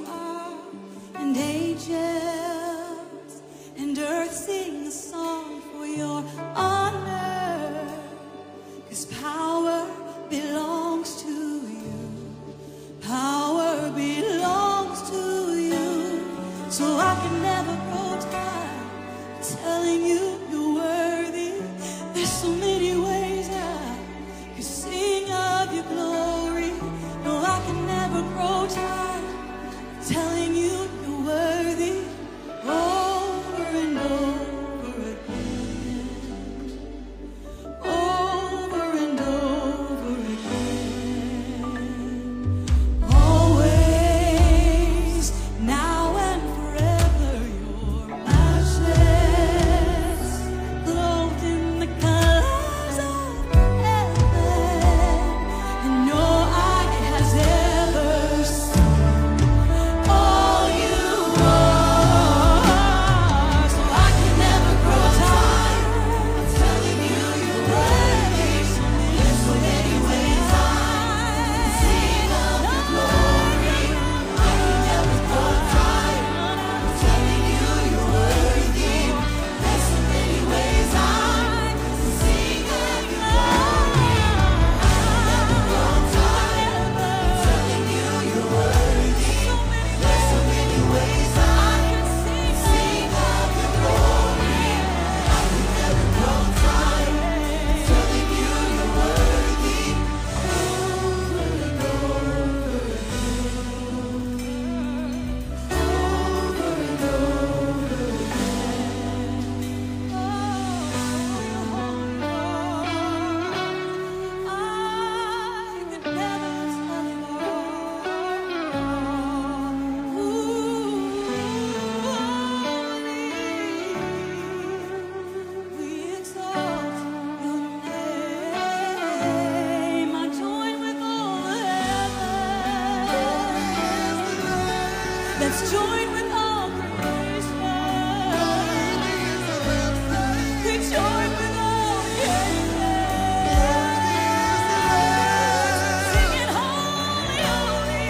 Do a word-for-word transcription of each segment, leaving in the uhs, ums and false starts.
and angels and earth sing a song for your honor, 'cause power belongs to you, power belongs to you. So I can never grow tired of telling you you're worthy. There's so many ways I could sing of your glory. No, I can never grow tired of telling you you're worthy, over and over again, over and over again. Always, now and forever, you're matchless, clothed in the colors of heaven, and no eye has ever seen all you are. So I can never grow tired of telling you you're worthy. There's so many ways I can sing of your glory. I can never grow tired of telling you you're worthy. There's so many ways I can sing of your glory. I can never grow tired of telling you you're worthy. There's so many ways I can sing of your glory. I can never grow tired of telling you you're worthy. Over and over Let's join with all creation. We join with all creation, singing holy, holy.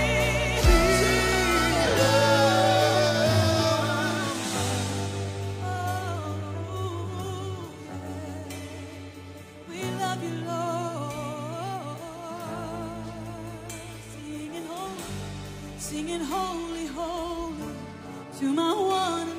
Oh, we love you, Lord. Singing holy, singing holy, holy to my one.